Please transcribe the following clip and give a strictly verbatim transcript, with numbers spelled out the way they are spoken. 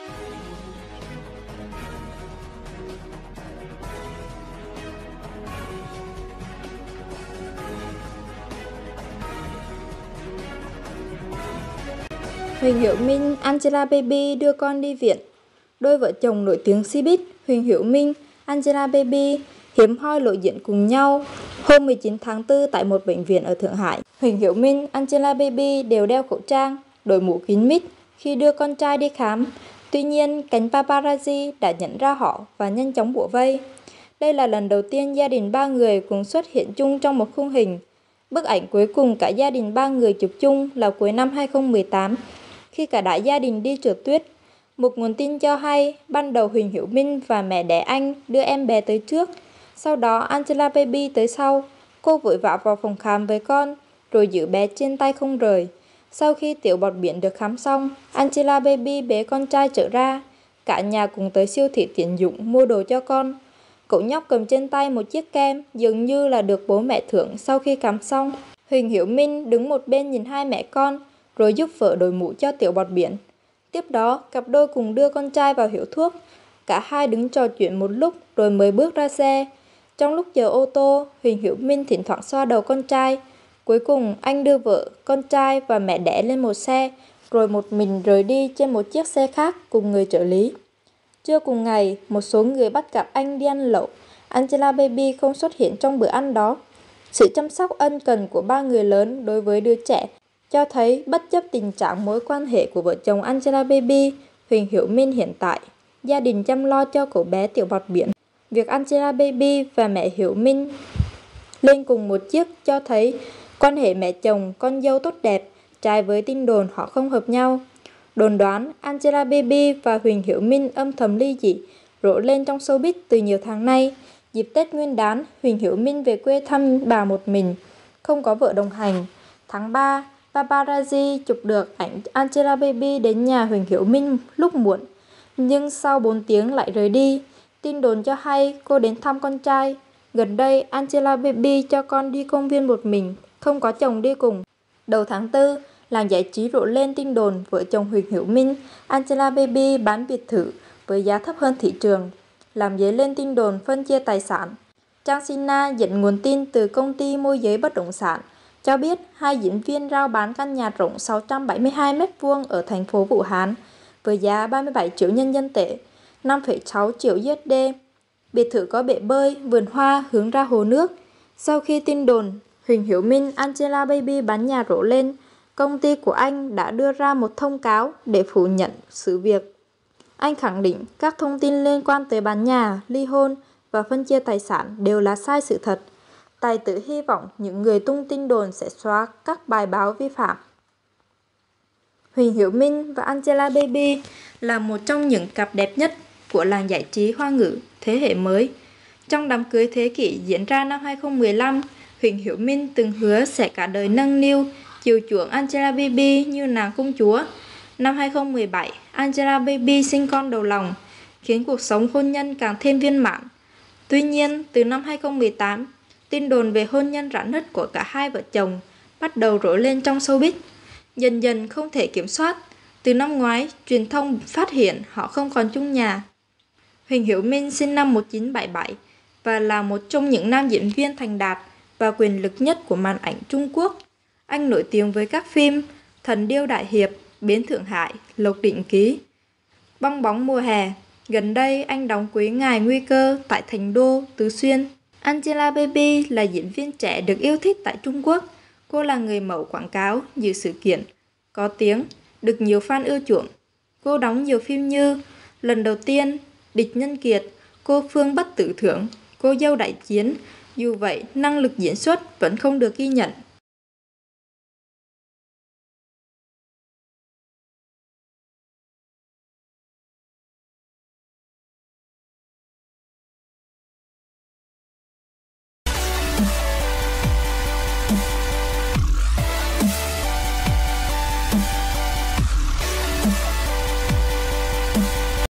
Huỳnh Hiểu Minh, Angelababy đưa con đi viện. Đôi vợ chồng nổi tiếng showbiz Huỳnh Hiểu Minh, Angelababy hiếm hoi lộ diện cùng nhau hôm mười chín tháng tư tại một bệnh viện ở Thượng Hải. Huỳnh Hiểu Minh, Angelababy đều đeo khẩu trang, đội mũ kín mít khi đưa con trai đi khám. Tuy nhiên, cánh paparazzi đã nhận ra họ và nhanh chóng bủa vây. Đây là lần đầu tiên gia đình ba người cùng xuất hiện chung trong một khung hình. Bức ảnh cuối cùng cả gia đình ba người chụp chung là cuối năm hai không một tám, khi cả đại gia đình đi trượt tuyết. Một nguồn tin cho hay, ban đầu Huỳnh Hiểu Minh và mẹ đẻ anh đưa em bé tới trước, sau đó Angelababy tới sau. Cô vội vã vào phòng khám với con, rồi giữ bé trên tay không rời. Sau khi tiểu bọt biển được khám xong, Angelababy bế con trai trở ra. Cả nhà cùng tới siêu thị tiện dụng mua đồ cho con. Cậu nhóc cầm trên tay một chiếc kem, dường như là được bố mẹ thưởng sau khi khám xong. Huỳnh Hiểu Minh đứng một bên nhìn hai mẹ con, rồi giúp vợ đội mũ cho tiểu bọt biển. Tiếp đó, cặp đôi cùng đưa con trai vào hiệu thuốc. Cả hai đứng trò chuyện một lúc rồi mới bước ra xe. Trong lúc chờ ô tô, Huỳnh Hiểu Minh thỉnh thoảng xoa đầu con trai. Cuối cùng, anh đưa vợ, con trai và mẹ đẻ lên một xe, rồi một mình rời đi trên một chiếc xe khác cùng người trợ lý. Trưa cùng ngày, một số người bắt gặp anh đi ăn lẩu. Angelababy không xuất hiện trong bữa ăn đó. Sự chăm sóc ân cần của ba người lớn đối với đứa trẻ cho thấy bất chấp tình trạng mối quan hệ của vợ chồng Angelababy, Huỳnh Hiểu Minh hiện tại, gia đình chăm lo cho cậu bé tiểu bọt biển. Việc Angelababy và mẹ Hiểu Minh lên cùng một chiếc cho thấy quan hệ mẹ chồng, con dâu tốt đẹp, trái với tin đồn họ không hợp nhau. Đồn đoán Angelababy và Huỳnh Hiểu Minh âm thầm ly dị rộ lên trong showbiz từ nhiều tháng nay. Dịp Tết Nguyên đán, Huỳnh Hiểu Minh về quê thăm bà một mình, không có vợ đồng hành. Tháng ba, paparazzi chụp được ảnh Angelababy đến nhà Huỳnh Hiểu Minh lúc muộn, nhưng sau bốn tiếng lại rời đi. Tin đồn cho hay cô đến thăm con trai. Gần đây, Angelababy cho con đi công viên một mình, không có chồng đi cùng. Đầu tháng tư, làng giải trí rộ lên tin đồn vợ chồng Huỳnh Hiểu Minh, Angelababy bán biệt thự với giá thấp hơn thị trường, làm dấy lên tin đồn phân chia tài sản. Trang Sina dẫn nguồn tin từ công ty môi giới bất động sản cho biết hai diễn viên rao bán căn nhà rộng sáu trăm bảy mươi hai mét vuông ở thành phố Vũ Hán với giá ba mươi bảy triệu nhân dân tệ, năm phẩy sáu triệu đô la. Biệt thự có bể bơi, vườn hoa hướng ra hồ nước. Sau khi tin đồn Huỳnh Hiểu Minh, Angelababy bán nhà rộ lên, công ty của anh đã đưa ra một thông cáo để phủ nhận sự việc. Anh khẳng định các thông tin liên quan tới bán nhà, ly hôn và phân chia tài sản đều là sai sự thật. Tài tử hy vọng những người tung tin đồn sẽ xóa các bài báo vi phạm. Huỳnh Hiểu Minh và Angelababy là một trong những cặp đẹp nhất của làng giải trí Hoa ngữ thế hệ mới. Trong đám cưới thế kỷ diễn ra năm hai không một lăm, Huỳnh Hiểu Minh từng hứa sẽ cả đời nâng niu, chiều chuộng Angelababy như nàng công chúa. Năm hai không một bảy, Angelababy sinh con đầu lòng, khiến cuộc sống hôn nhân càng thêm viên mãn. Tuy nhiên, từ năm hai không một tám, tin đồn về hôn nhân rạn nứt của cả hai vợ chồng bắt đầu rộ lên trong showbiz, dần dần không thể kiểm soát. Từ năm ngoái, truyền thông phát hiện họ không còn chung nhà. Huỳnh Hiểu Minh sinh năm một nghìn chín trăm bảy mươi bảy và là một trong những nam diễn viên thành đạt và quyền lực nhất của màn ảnh Trung Quốc. Anh nổi tiếng với các phim Thần Điêu Đại Hiệp, Bến Thượng Hải, Lộc Đỉnh Ký, Bong Bóng Mùa Hè. Gần đây, anh đóng Quý Ngài Nguy Cơ tại Thành Đô, Tứ Xuyên. Angelababy là diễn viên trẻ được yêu thích tại Trung Quốc. Cô là người mẫu quảng cáo, dự sự kiện, có tiếng, được nhiều fan ưa chuộng. Cô đóng nhiều phim như Lần Đầu Tiên, Địch Nhân Kiệt, Cô Phương Bất Tử Thưởng, Cô Dâu Đại Chiến. Dù vậy, năng lực diễn xuất vẫn không được ghi nhận.